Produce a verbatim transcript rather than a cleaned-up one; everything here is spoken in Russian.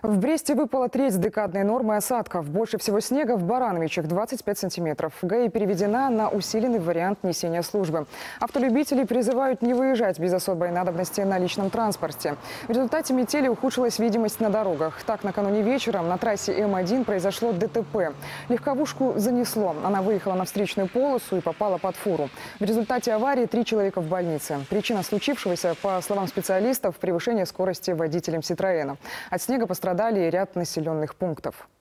В Бресте выпала треть декадной нормы осадков. Больше всего снега в Барановичах – двадцать пять сантиметров. ГАИ переведена на усиленный вариант несения службы. Автолюбителей призывают не выезжать без особой надобности на личном транспорте. В результате метели ухудшилась видимость на дорогах. Так, накануне вечером на трассе М один произошло ДТП. Легковушку занесло. Она выехала на встречную полосу и попала под фуру. В результате аварии три человека в больнице. Причина случившегося, по словам специалистов, превышение скорости водителем «Ситроена». От снега пострадали и ряд населенных пунктов.